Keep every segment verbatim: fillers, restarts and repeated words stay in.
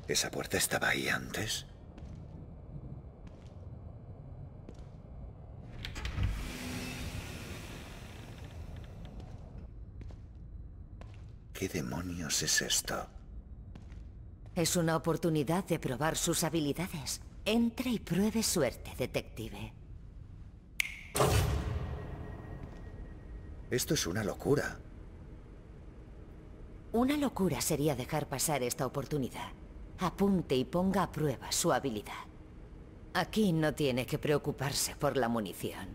¿Esa puerta estaba ahí antes? ¿Qué demonios es esto? Es una oportunidad de probar sus habilidades. Entre y pruebe suerte, detective. Esto es una locura. Una locura sería dejar pasar esta oportunidad. Apunte y ponga a prueba su habilidad. Aquí no tiene que preocuparse por la munición.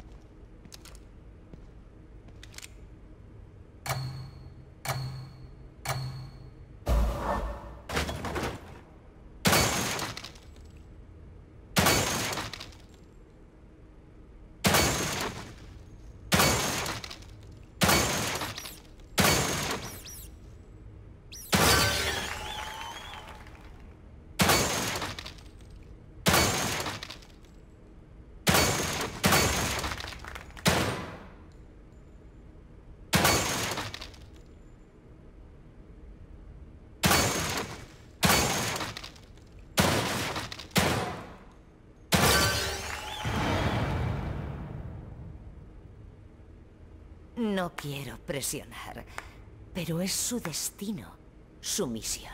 No quiero presionar, pero es su destino, su misión.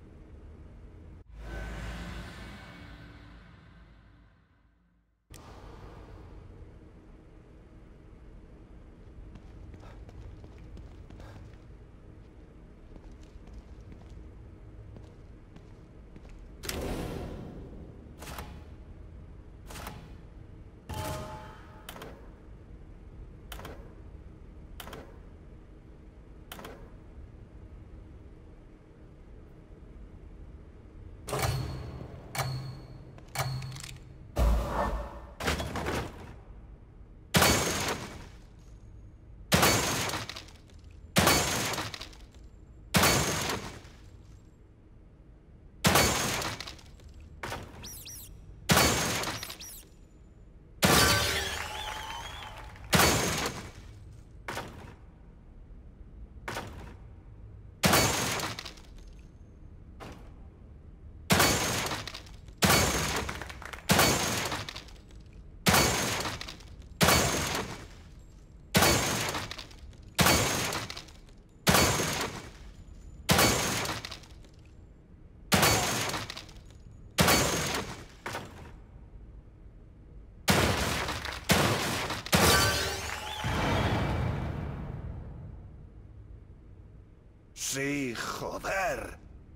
Sí, joder.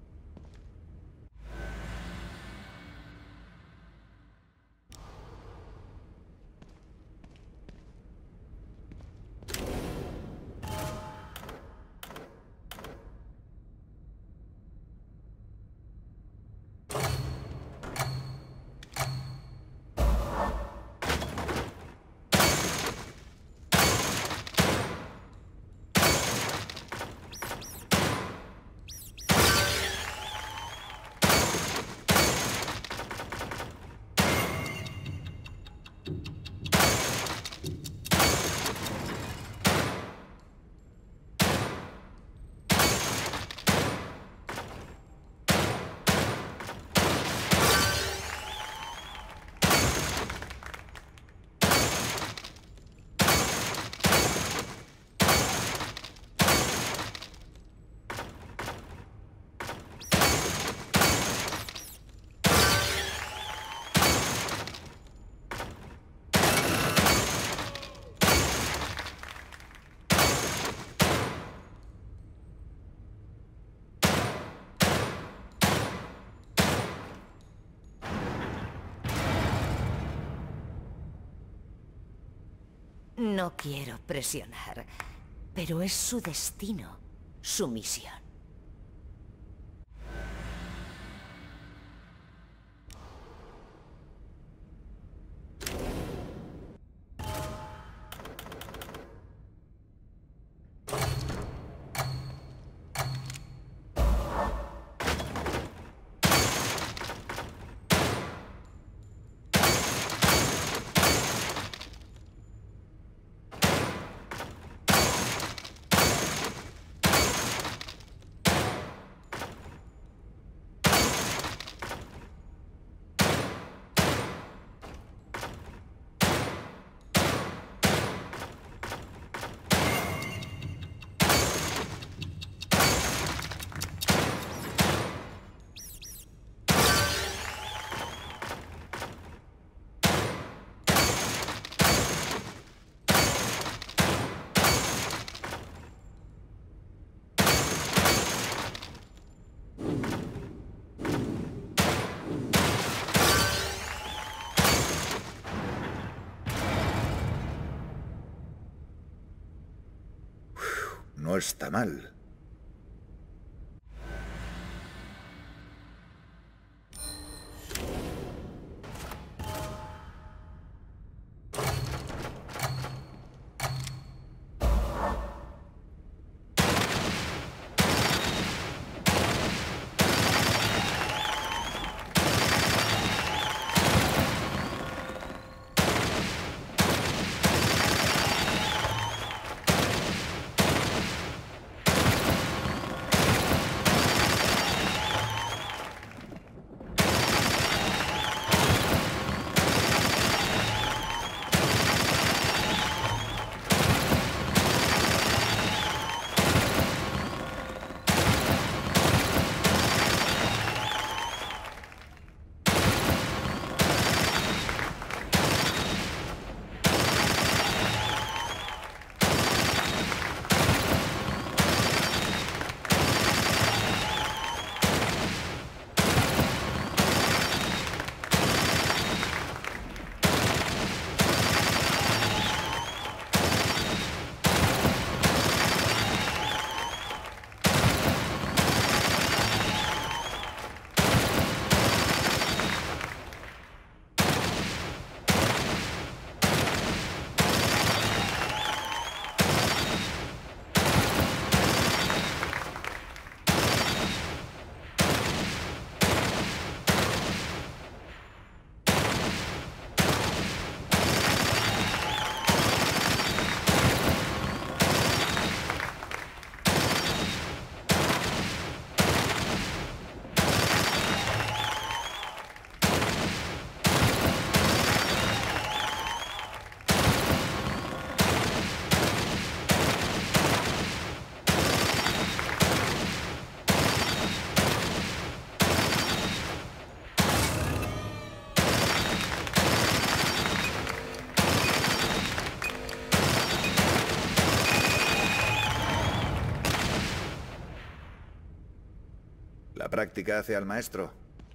No quiero presionar, pero es su destino, su misión. No está mal. La práctica hace al maestro.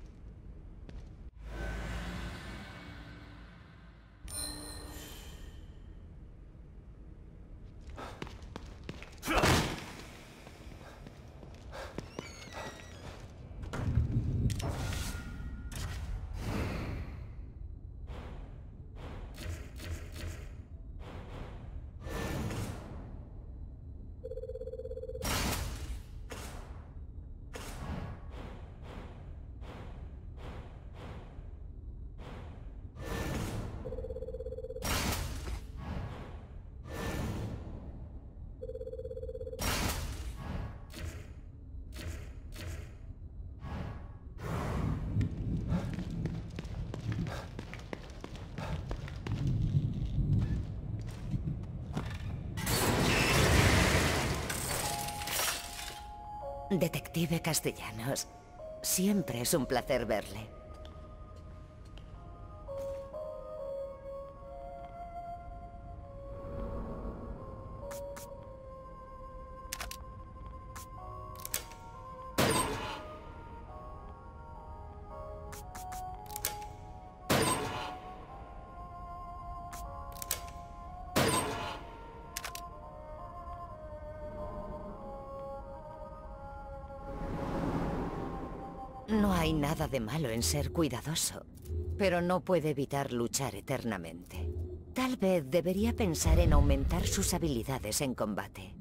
Detective Castellanos, siempre es un placer verle. No hay nada de malo en ser cuidadoso, pero no puede evitar luchar eternamente. Tal vez debería pensar en aumentar sus habilidades en combate.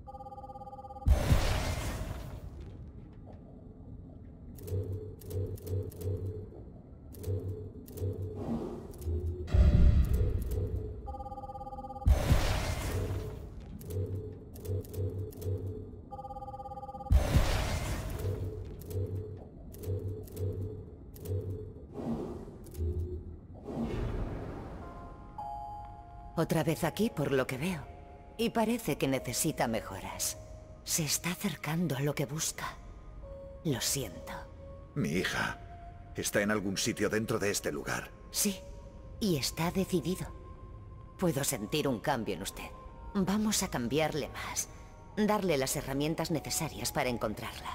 Otra vez aquí, por lo que veo. Y parece que necesita mejoras. Se está acercando a lo que busca. Lo siento. Mi hija está en algún sitio dentro de este lugar. Sí, y está decidido. Puedo sentir un cambio en usted. Vamos a cambiarle más. Darle las herramientas necesarias para encontrarla.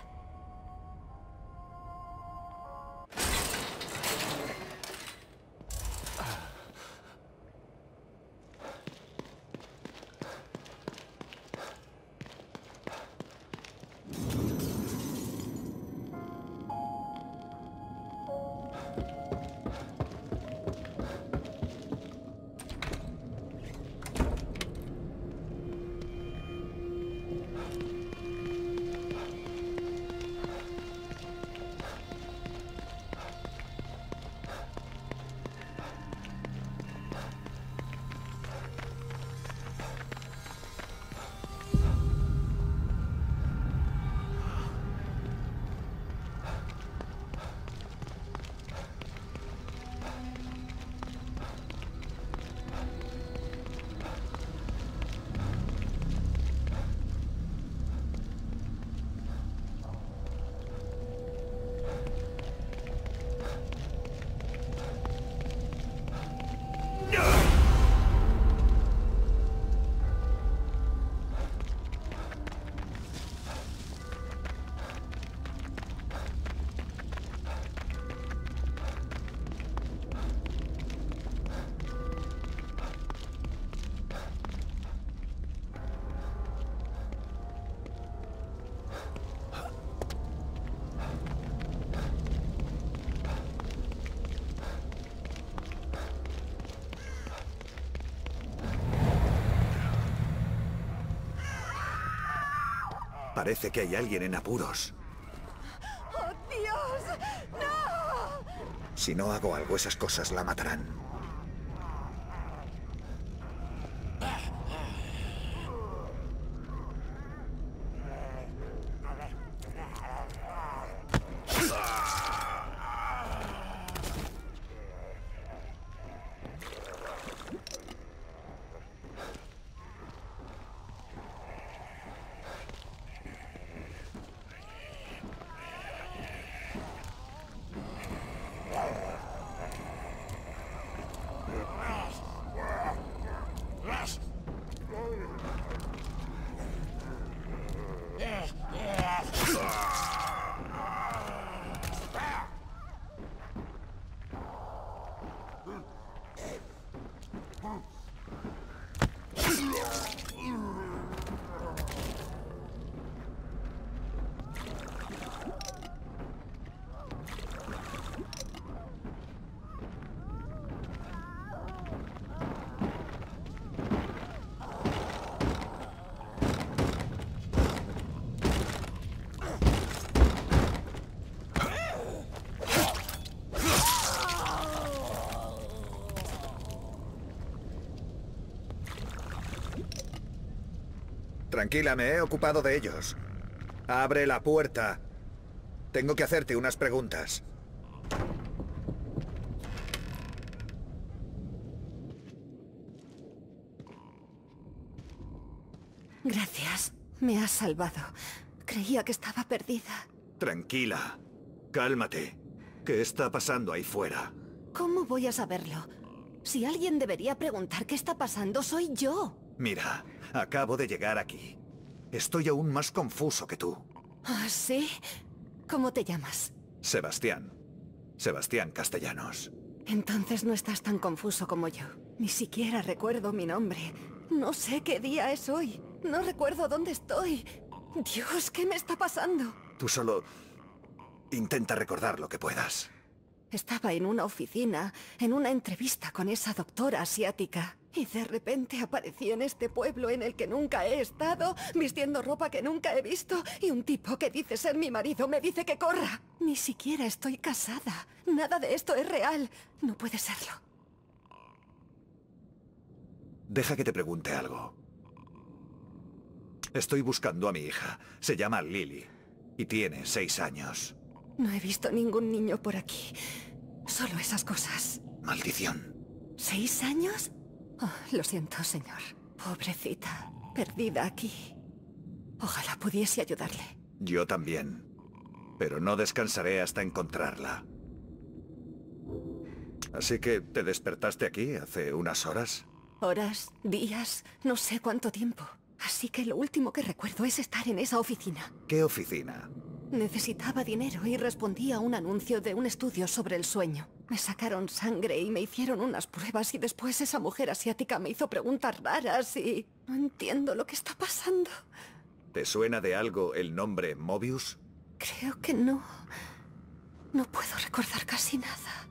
Parece que hay alguien en apuros. ¡Oh, Dios! ¡No! Si no hago algo, esas cosas la matarán. Tranquila, me he ocupado de ellos. Abre la puerta. Tengo que hacerte unas preguntas. Gracias. Me has salvado. Creía que estaba perdida. Tranquila. Cálmate. ¿Qué está pasando ahí fuera? ¿Cómo voy a saberlo? Si alguien debería preguntar qué está pasando, soy yo. Mira, acabo de llegar aquí. Estoy aún más confuso que tú. ¿Ah, sí? ¿Cómo te llamas? Sebastián. Sebastián Castellanos. Entonces no estás tan confuso como yo. Ni siquiera recuerdo mi nombre. No sé qué día es hoy. No recuerdo dónde estoy. Dios, ¿qué me está pasando? Tú solo... intenta recordar lo que puedas. Estaba en una oficina, en una entrevista con esa doctora asiática. Y de repente aparecí en este pueblo en el que nunca he estado, vistiendo ropa que nunca he visto, y un tipo que dice ser mi marido me dice que corra. Ni siquiera estoy casada. Nada de esto es real. No puede serlo. Deja que te pregunte algo. Estoy buscando a mi hija. Se llama Lily. Y tiene seis años. No he visto ningún niño por aquí. Solo esas cosas. Maldición. ¿Seis años? Oh, lo siento, señor. Pobrecita. Perdida aquí. Ojalá pudiese ayudarle. Yo también. Pero no descansaré hasta encontrarla. Así que, ¿te despertaste aquí hace unas horas? Horas, días, no sé cuánto tiempo. Así que lo último que recuerdo es estar en esa oficina. ¿Qué oficina? Necesitaba dinero y respondí a un anuncio de un estudio sobre el sueño. Me sacaron sangre y me hicieron unas pruebas y después esa mujer asiática me hizo preguntas raras y... no entiendo lo que está pasando. ¿Te suena de algo el nombre Mobius? Creo que no. No puedo recordar casi nada.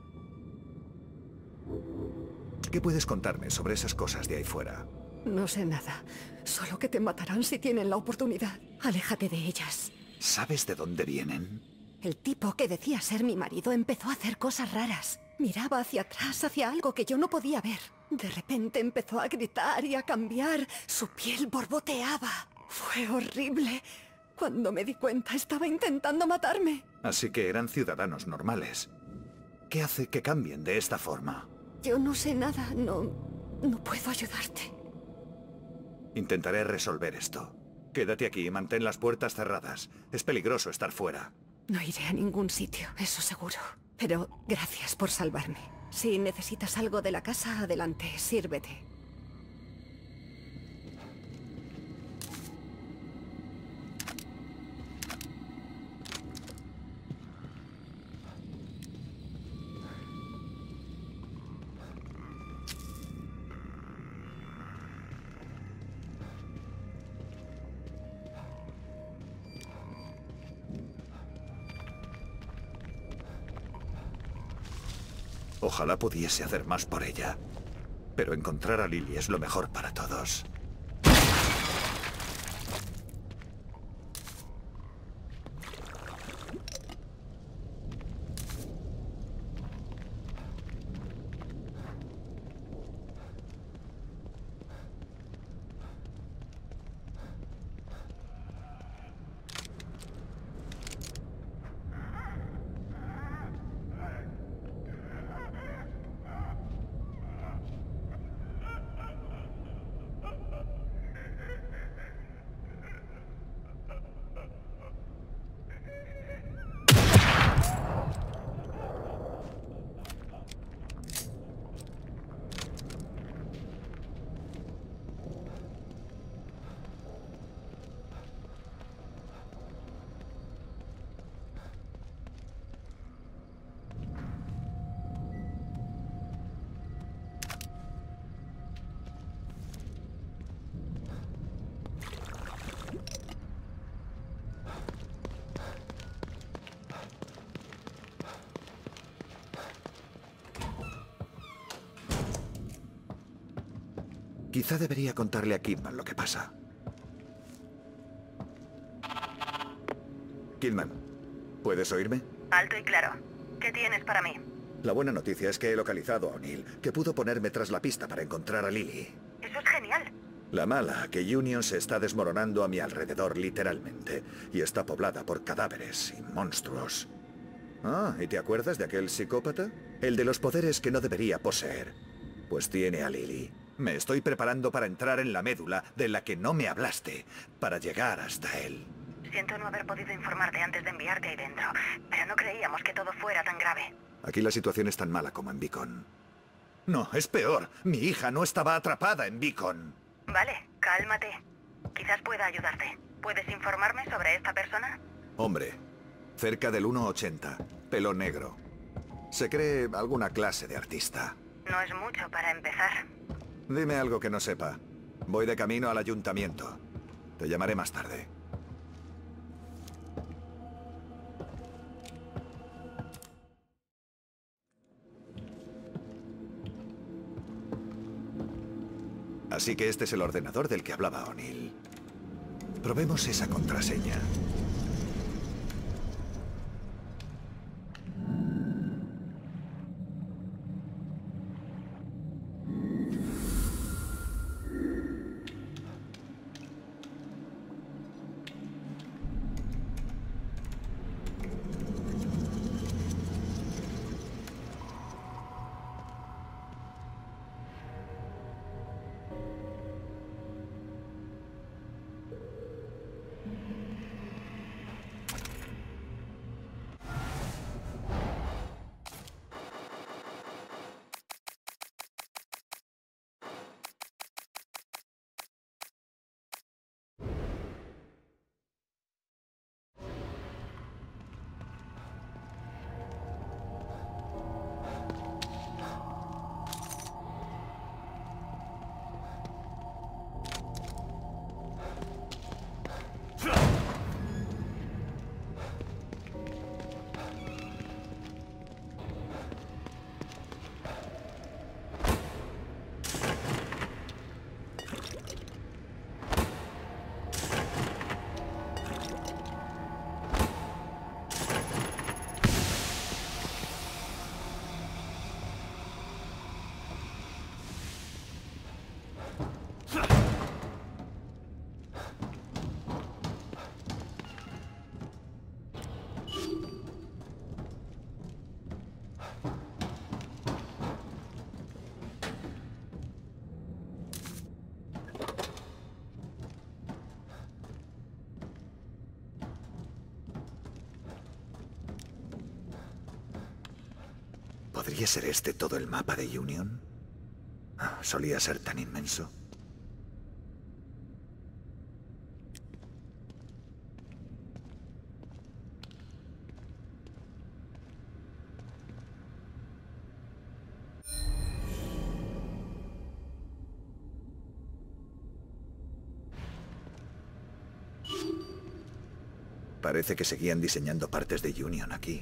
¿Qué puedes contarme sobre esas cosas de ahí fuera? No sé nada. Solo que te matarán si tienen la oportunidad. Aléjate de ellas. ¿Sabes de dónde vienen? El tipo que decía ser mi marido empezó a hacer cosas raras. Miraba hacia atrás, hacia algo que yo no podía ver. De repente empezó a gritar y a cambiar. Su piel borboteaba. Fue horrible. Cuando me di cuenta, estaba intentando matarme. Así que eran ciudadanos normales. ¿Qué hace que cambien de esta forma? Yo no sé nada. No... no puedo ayudarte. Intentaré resolver esto. Quédate aquí y mantén las puertas cerradas. Es peligroso estar fuera. No iré a ningún sitio, eso seguro. Pero gracias por salvarme. Si necesitas algo de la casa, adelante, sírvete. Ojalá pudiese hacer más por ella. Pero encontrar a Lily es lo mejor para todos. Quizá debería contarle a Kidman lo que pasa. Kidman, ¿puedes oírme? Alto y claro. ¿Qué tienes para mí? La buena noticia es que he localizado a O'Neill, que pudo ponerme tras la pista para encontrar a Lily. Eso es genial. La mala, que Union se está desmoronando a mi alrededor literalmente, y está poblada por cadáveres y monstruos. Ah, ¿y te acuerdas de aquel psicópata? El de los poderes que no debería poseer. Pues tiene a Lily. Me estoy preparando para entrar en la médula de la que no me hablaste, para llegar hasta él. Siento no haber podido informarte antes de enviarte ahí dentro, pero no creíamos que todo fuera tan grave. Aquí la situación es tan mala como en Beacon. No, es peor. Mi hija no estaba atrapada en Beacon. Vale, cálmate. Quizás pueda ayudarte. ¿Puedes informarme sobre esta persona? Hombre, cerca del uno ochenta, pelo negro. Se cree alguna clase de artista. No es mucho para empezar. Dime algo que no sepa. Voy de camino al ayuntamiento. Te llamaré más tarde. Así que este es el ordenador del que hablaba O'Neill. Probemos esa contraseña. ¿Podría ser este todo el mapa de Union? ¿Solía ser tan inmenso? Parece que seguían diseñando partes de Union aquí.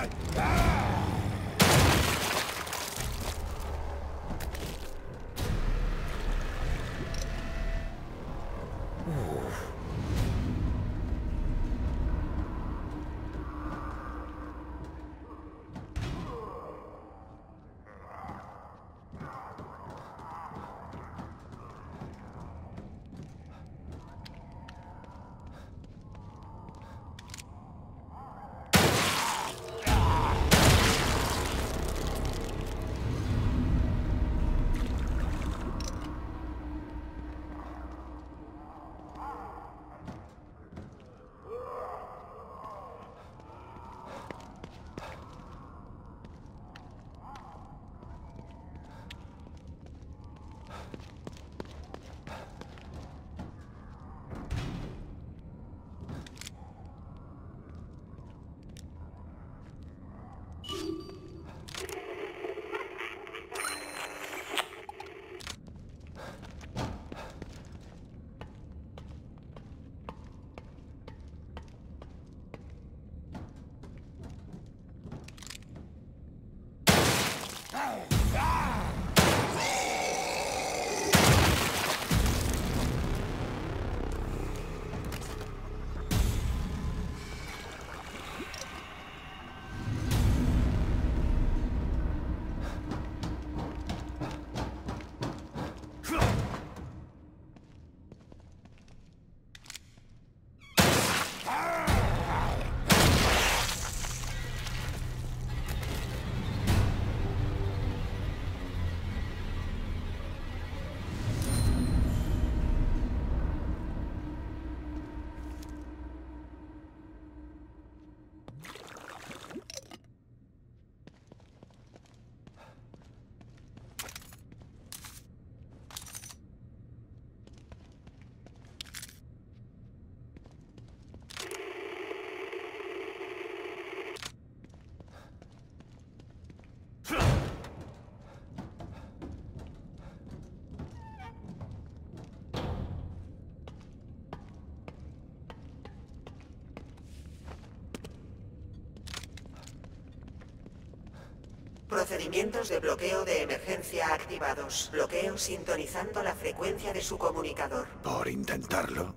Procedimientos de bloqueo de emergencia activados. Bloqueo sintonizando la frecuencia de su comunicador. Por intentarlo.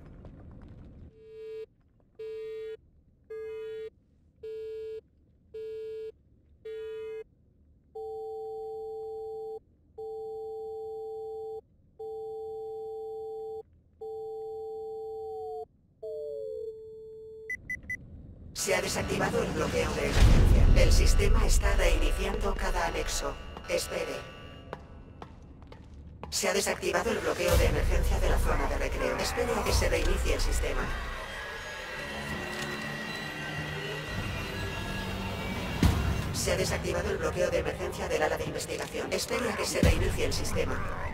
Se ha desactivado el bloqueo de emergencia. El sistema está reiniciando cada anexo. Espere. Se ha desactivado el bloqueo de emergencia de la zona de recreo. Espere a que se reinicie el sistema. Se ha desactivado el bloqueo de emergencia del ala de investigación. Espere a que se reinicie el sistema.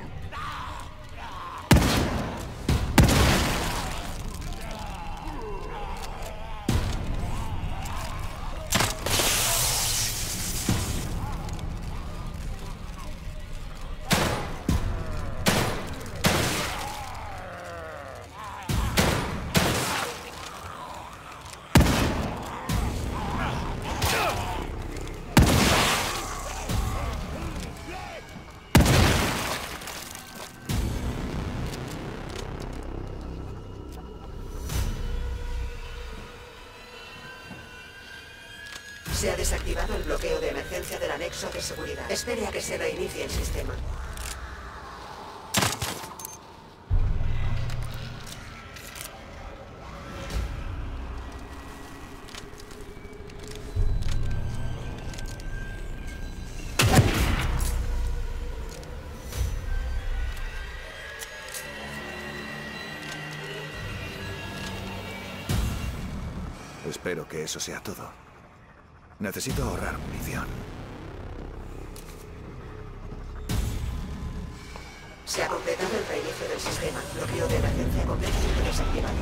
Se ha desactivado el bloqueo de emergencia del anexo de seguridad. Espere a que se reinicie el sistema. Espero que eso sea todo. Necesito ahorrar munición. Se ha completado el reinicio del sistema. Bloqueo de emergencia completamente desactivado.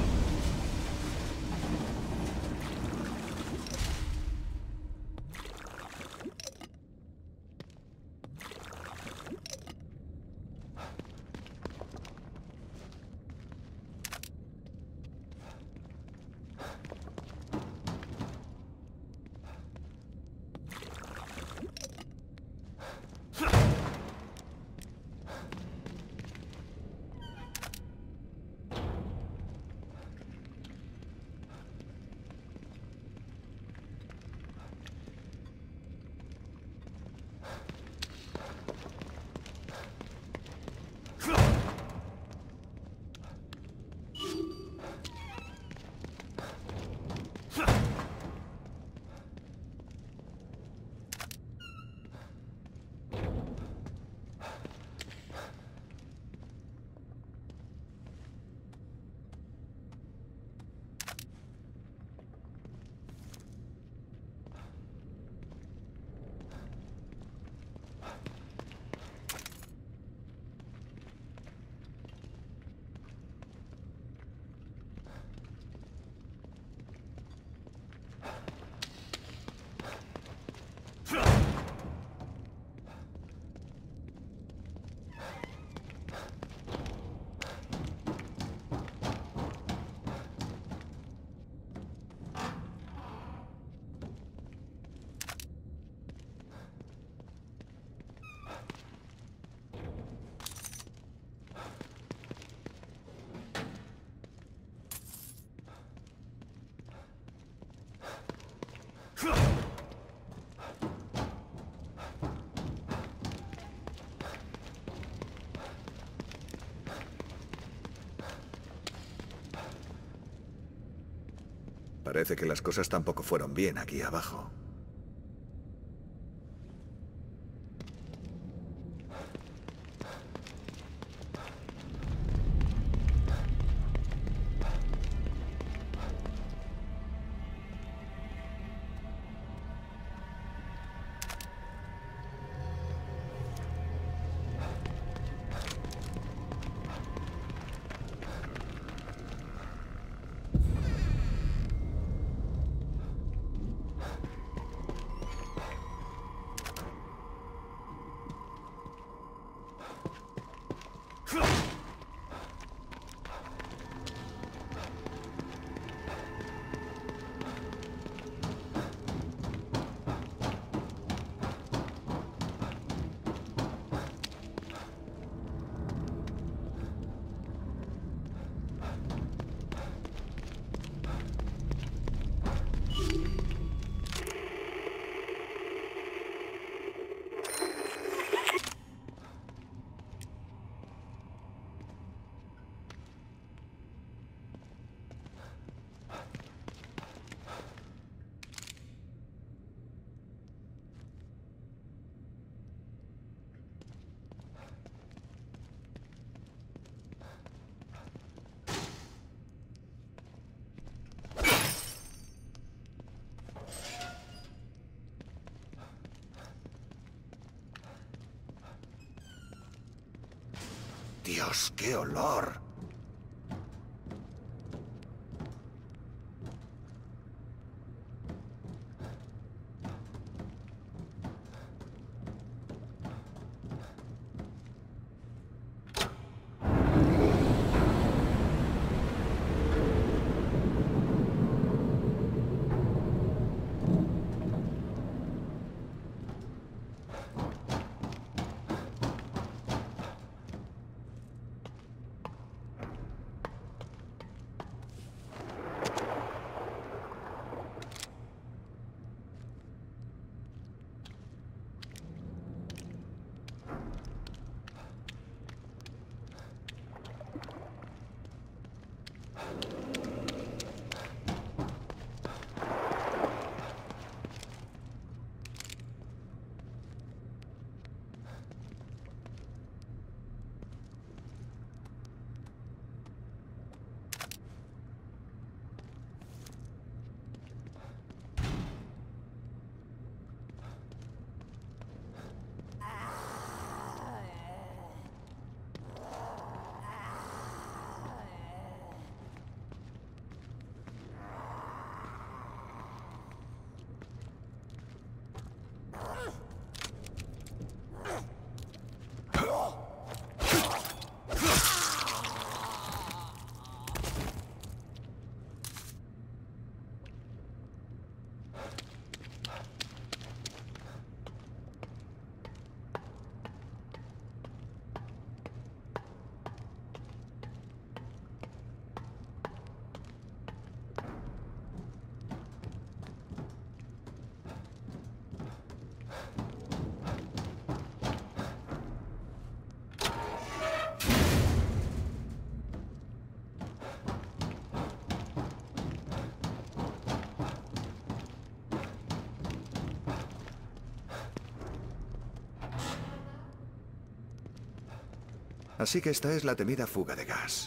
Parece que las cosas tampoco fueron bien aquí abajo. ¡Dios, qué olor! Así que esta es la temida fuga de gas.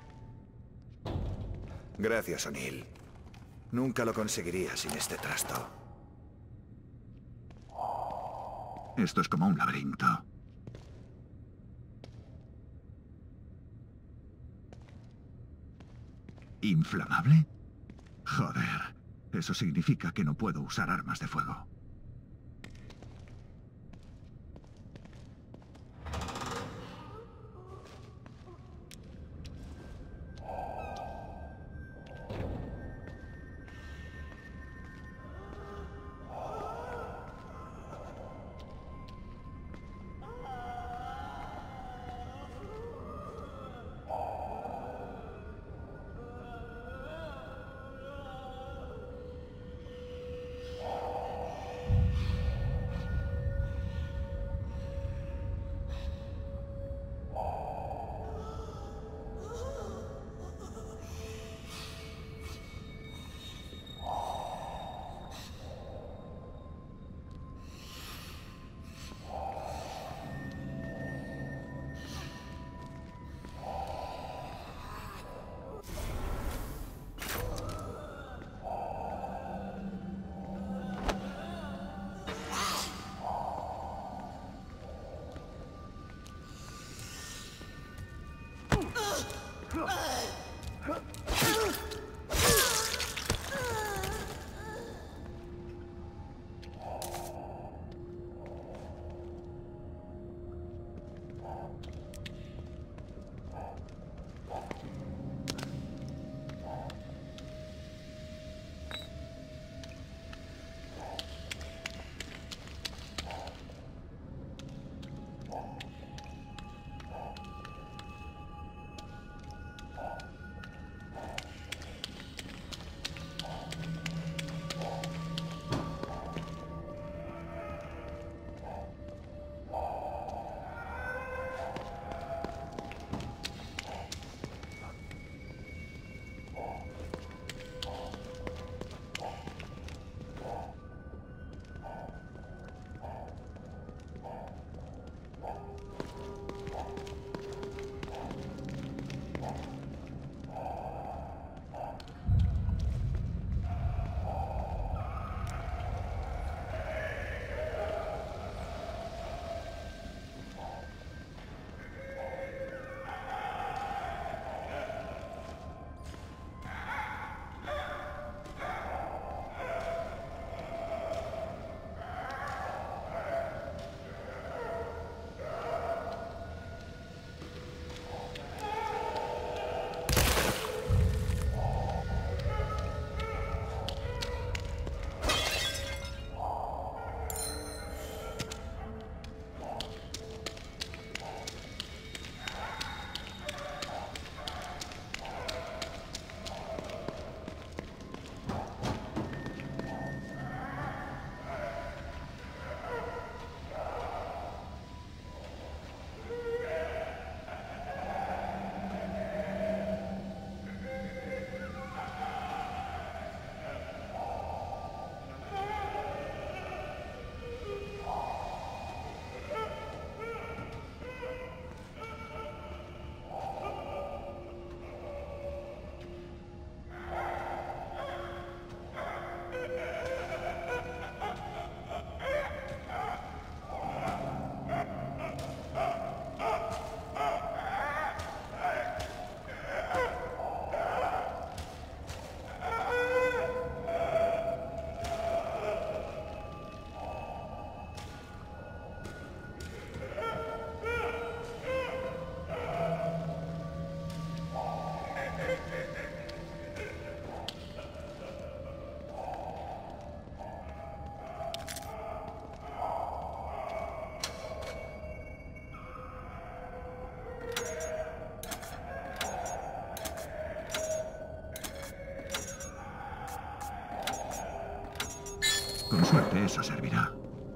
Gracias, O'Neill. Nunca lo conseguiría sin este trasto. Esto es como un laberinto. ¿Inflamable? Joder, eso significa que no puedo usar armas de fuego. Con suerte eso servirá.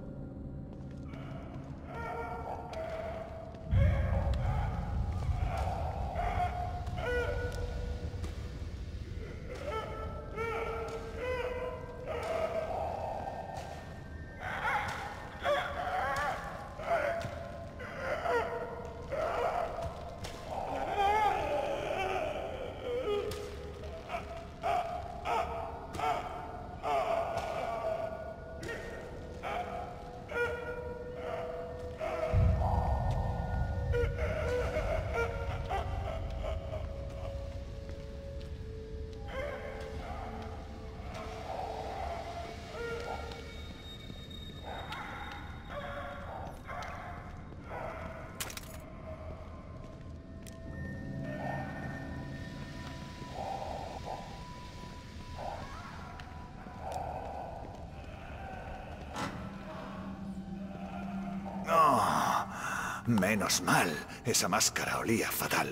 Menos mal, esa máscara olía fatal.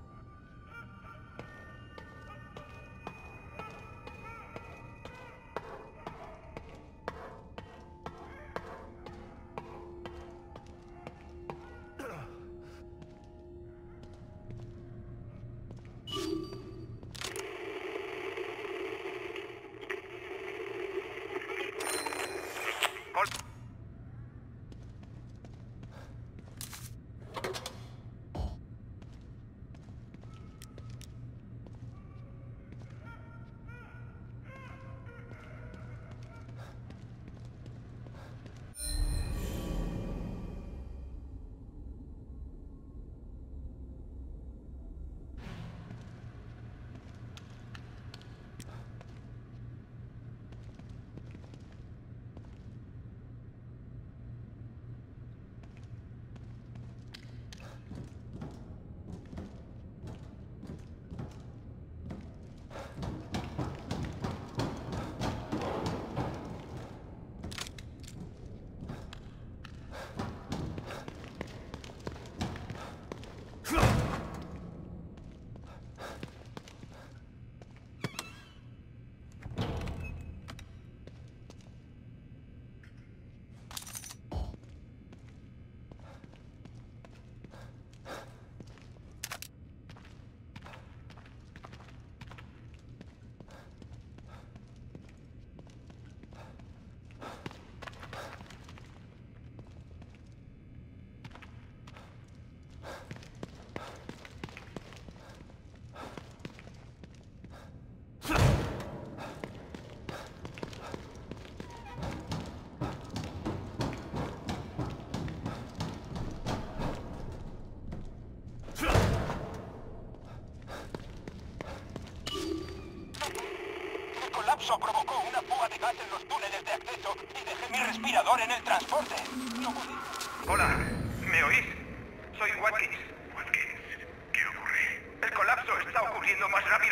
Provocó una fuga de gas en los túneles de acceso y dejé mi respirador en el transporte. No pude... Hola, ¿me oís? Soy Watkins. Watkins, ¿qué ocurre? El colapso está ocurriendo más rápido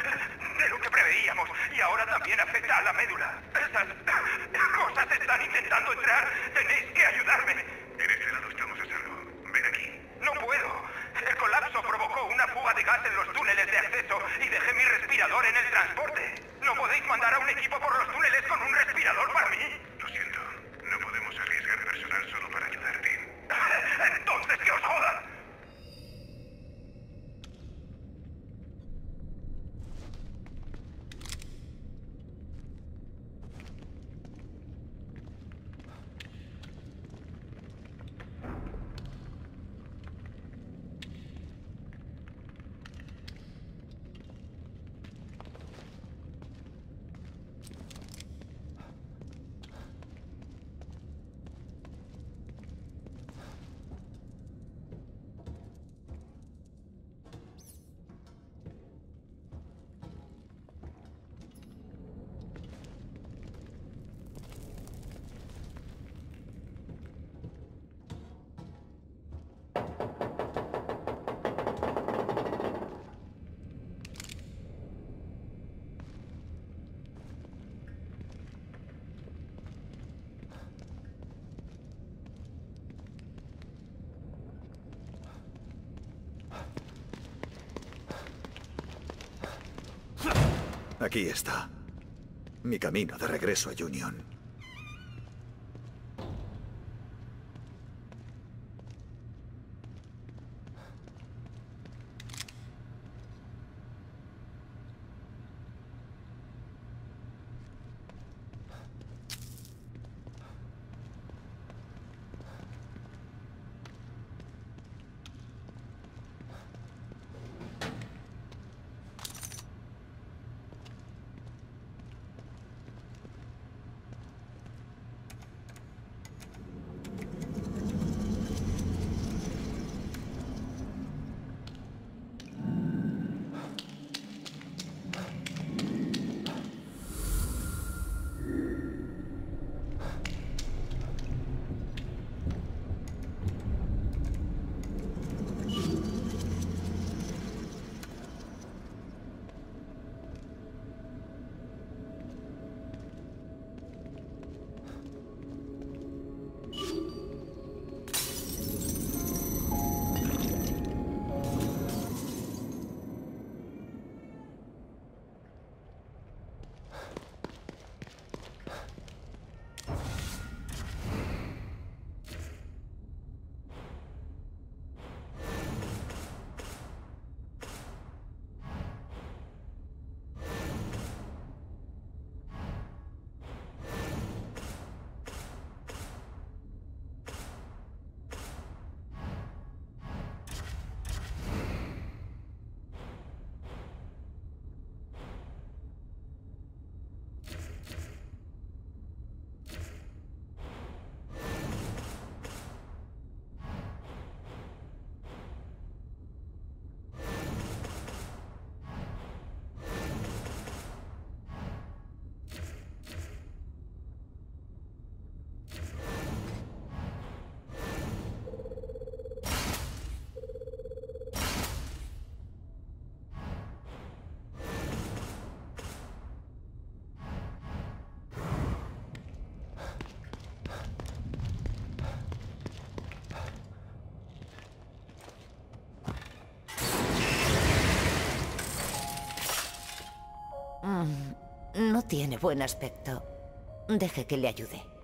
de lo que preveíamos y ahora también afecta a la médula. Esas cosas están intentando entrar. Tenéis que ayudarme. En este lado estamos a salvo. Ven aquí. No puedo. El colapso provocó una fuga de gas en los túneles de acceso y dejé mi respirador en el transporte. ¿No podéis mandar a un equipo por los túneles con un respirador para mí? Lo siento. No podemos arriesgar personal solo para ayudarte. ¡Entonces que os jodan! Aquí está. Mi camino de regreso a Union. No tiene buen aspecto. Deje que le ayude.